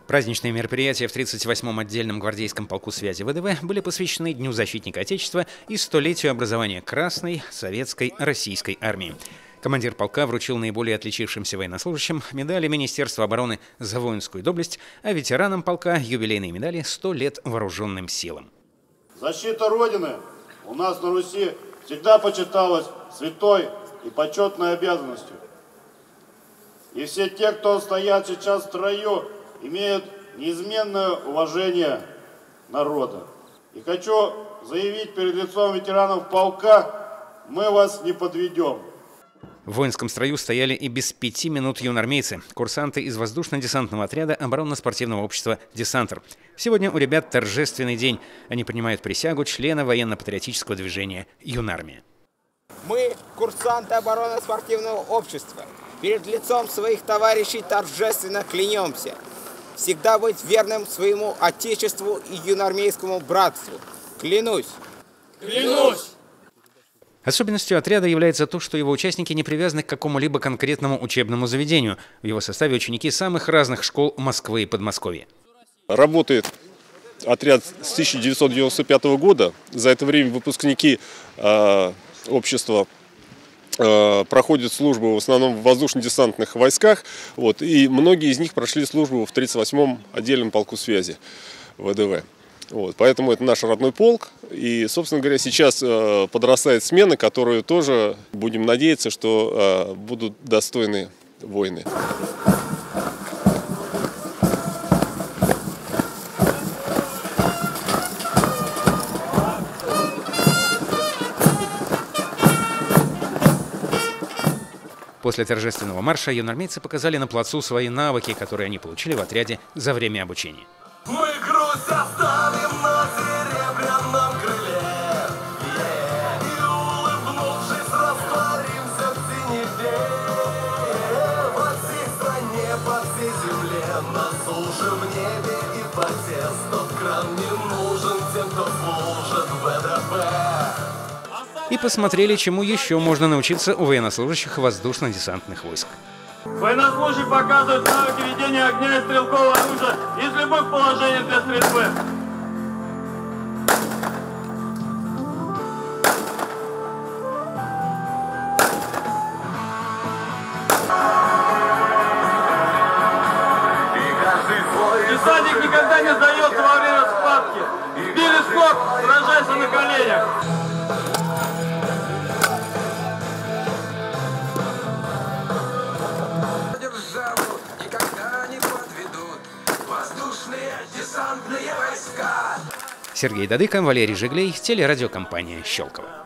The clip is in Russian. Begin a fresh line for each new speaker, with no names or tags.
Праздничные мероприятия в 38-м отдельном гвардейском полку связи ВДВ были посвящены Дню защитника Отечества и столетию образования Красной, Советской, Российской армии. Командир полка вручил наиболее отличившимся военнослужащим медали Министерства обороны за воинскую доблесть, а ветеранам полка юбилейные медали «100 лет вооруженным силам».
Защита Родины у нас на Руси всегда почиталась святой и почетной обязанностью. И все те, кто стоят сейчас в строю, имеют неизменное уважение народа. И хочу заявить перед лицом ветеранов полка: мы вас не подведем.
В воинском строю стояли и без 5 минут юнармейцы, курсанты из воздушно-десантного отряда оборонно-спортивного общества «Десантр». Сегодня у ребят торжественный день. Они принимают присягу члена военно-патриотического движения «Юнармия».
Мы, курсанты оборонно-спортивного общества, перед лицом своих товарищей торжественно клянемся всегда быть верным своему отечеству и юнармейскому братству. Клянусь!
Клянусь!
Особенностью отряда является то, что его участники не привязаны к какому-либо конкретному учебному заведению. В его составе ученики самых разных школ Москвы и Подмосковья.
Работает отряд с 1995 года. За это время выпускники общества проходят службу в основном в воздушно-десантных войсках. И многие из них прошли службу в 38-м отдельном полку связи ВДВ. Поэтому это наш родной полк. И, собственно говоря, сейчас подрастает смена, которую тоже будем надеяться, что будут достойные воины.
После торжественного марша юнармейцы показали на плацу свои навыки, которые они получили в отряде за время обучения.
Мы грусть оставим на серебряном крыле, и, улыбнувшись, растворимся в синеве. Во всей стране, по всей земле, на суше, в небе и в воде. Стоп-кран не нужен тем, кто служит ВДВ.
И посмотрели, чему еще можно научиться у военнослужащих воздушно-десантных войск.
Военнослужащий показывает навыки ведения огня и стрелкового оружия из любых положений для стрельбы. Десантник никогда не сдается во время схватки. Сбили скок, сражайся на коленях.
Никогда не подведут воздушные десантные войска.
Сергей Дадыко, Валерий Жиглей, телерадиокомпания «Щелково».